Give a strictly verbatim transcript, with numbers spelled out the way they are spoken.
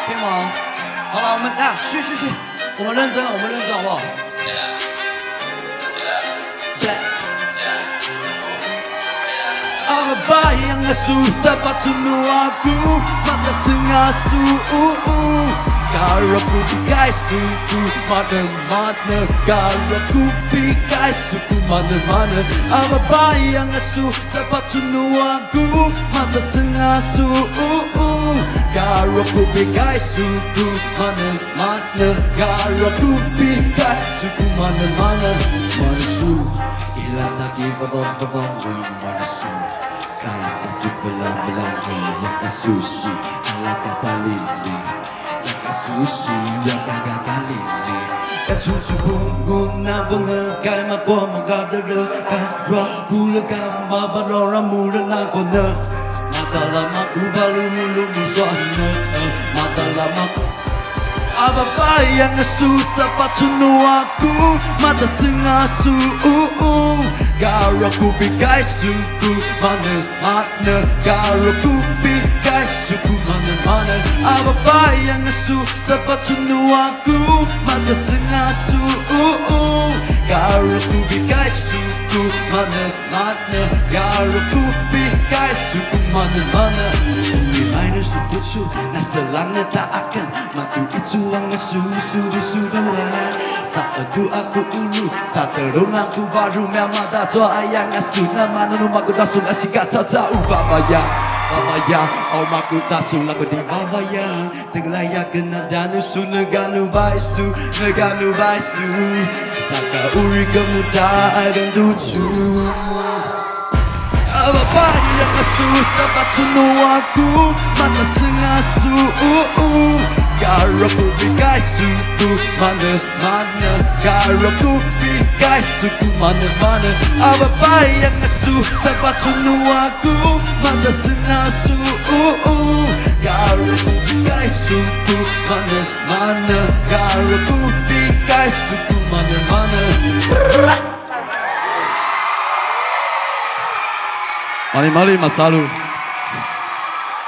OK 吗？好了，我们啊，去去去，我们认真，我们认真好不好？ Apa yang susah patunu aku mata sengasu Kalau ku pikai suku mana-mana Kalau ku pikai suku mana-mana Apa yang susah patunu aku mata sengasu Kalau ku pikai suku mana-mana Kalau ku pikai suku mana-mana Manusia ilang lagi babang-babang Manusia Kaya sa sipalang-balang Yaka sushi, alaka palili Yaka sushi, yaka gagalili Kachuchubungun na bunga Kaya mako magadara Kaya gula ka mabarora mula na ko na Madalama ko baru mulu misana Madalama ko Apa yang susah patunu aku mata sengasu Kalau ku pikai suku mana-mana Kalau ku pikai suku mana-mana Apa yang susah patunu aku mata sengasu Kalau ku pikai suku mana-mana Kalau ku pikai suku mana-mana Umay na supucho nasa langit tak akan matu itu ang susu-sudu-suduhan Sa adu aku ulu Sa terung aku baru Memada doa yang asu Nama nanu maku tasul Asika tata ubabaya Babaya Oh maku tasul Aku di babaya Tenglaya kena danu su Neganu baisu Neganu baisu Saka uri kemudahan dan lucu Apa yang susah patunu aku Mana sengasu Kalau ku pikai suku mana-mana Kalau ku pikai suku mana-mana Apa yang susah patunu aku Mana sengasu Kalau ku pikai suku mana-mana Kalau ku pikai suku mana-mana Mali-mali, Mas Salu.